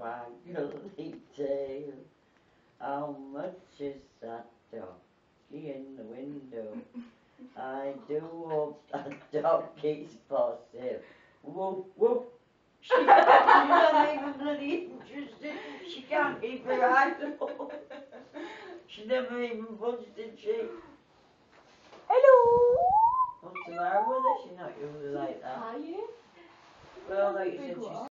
waggly tail. How much is that doggy in the window? I do hope that doggy's for sale. Woof, woof. She's not even bloody interested. She can't keep her eyes open. She never even budged, did she? Hello. What's the matter with her? She's not usually like that. Are you? Well, like you said, she's